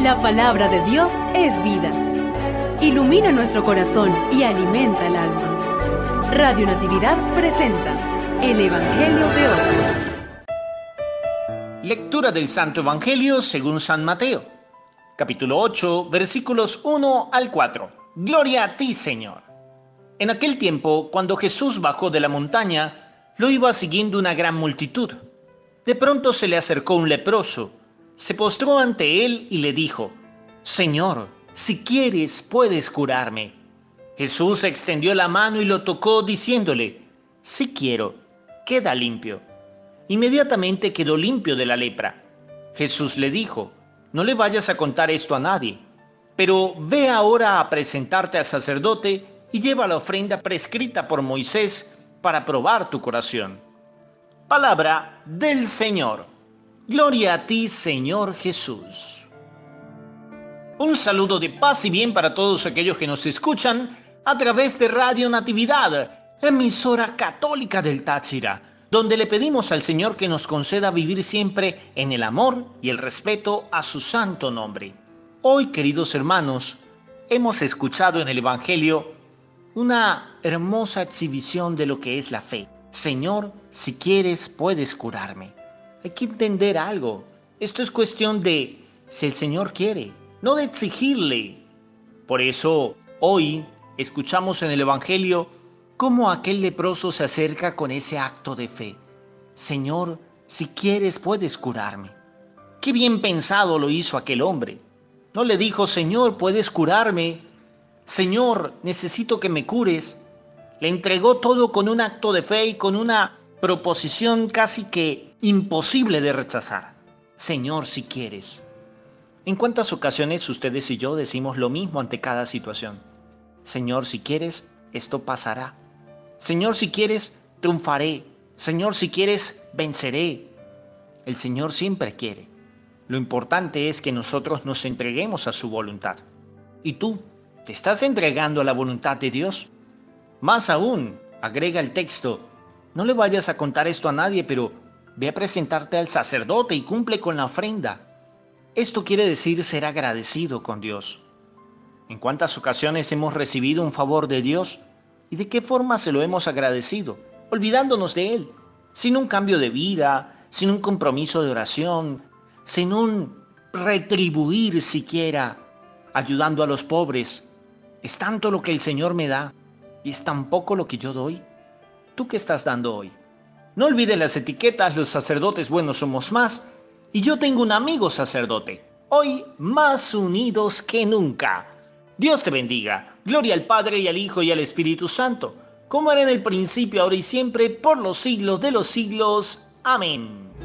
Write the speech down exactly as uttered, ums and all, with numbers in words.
La palabra de Dios es vida. Ilumina nuestro corazón y alimenta el alma. Radio Natividad presenta el Evangelio de hoy. Lectura del Santo Evangelio según San Mateo, capítulo ocho, versículos uno al cuatro. Gloria a ti, Señor. En aquel tiempo, cuando Jesús bajó de la montaña, lo iba siguiendo una gran multitud. De pronto se le acercó un leproso, se postró ante él y le dijo: Señor, si quieres, puedes curarme. Jesús extendió la mano y lo tocó, diciéndole: Sí quiero, queda limpio. Inmediatamente quedó limpio de la lepra. Jesús le dijo: No le vayas a contar esto a nadie, pero ve ahora a presentarte al sacerdote y lleva la ofrenda prescrita por Moisés para probar tu curación. Palabra del Señor. Gloria a ti, Señor Jesús. Un saludo de paz y bien para todos aquellos que nos escuchan a través de Radio Natividad, emisora católica del Táchira, donde le pedimos al Señor que nos conceda vivir siempre en el amor y el respeto a su santo nombre. Hoy, queridos hermanos, hemos escuchado en el Evangelio una hermosa exhibición de lo que es la fe. Señor, si quieres, puedes curarme. Hay que entender algo. Esto es cuestión de si el Señor quiere, no de exigirle. Por eso, hoy escuchamos en el Evangelio cómo aquel leproso se acerca con ese acto de fe. Señor, si quieres, puedes curarme. Qué bien pensado lo hizo aquel hombre. No le dijo: Señor, puedes curarme. Señor, necesito que me cures. Le entregó todo con un acto de fe y con una proposición casi que imposible de rechazar. Señor, si quieres. ¿En cuántas ocasiones ustedes y yo decimos lo mismo ante cada situación? Señor, si quieres, esto pasará. Señor, si quieres, triunfaré. Señor, si quieres, venceré. El Señor siempre quiere. Lo importante es que nosotros nos entreguemos a su voluntad. ¿Y tú? ¿Te estás entregando a la voluntad de Dios? Más aún, agrega el texto: no le vayas a contar esto a nadie, pero ve a presentarte al sacerdote y cumple con la ofrenda. Esto quiere decir ser agradecido con Dios. ¿En cuántas ocasiones hemos recibido un favor de Dios? ¿Y de qué forma se lo hemos agradecido? Olvidándonos de Él, sin un cambio de vida, sin un compromiso de oración, sin un retribuir siquiera, ayudando a los pobres. Es tanto lo que el Señor me da y es tan poco lo que yo doy. ¿Tú qué estás dando hoy? No olvides las etiquetas: los sacerdotes buenos somos más, y yo tengo un amigo sacerdote, hoy más unidos que nunca. Dios te bendiga. Gloria al Padre, y al Hijo, y al Espíritu Santo, como era en el principio, ahora y siempre, por los siglos de los siglos. Amén.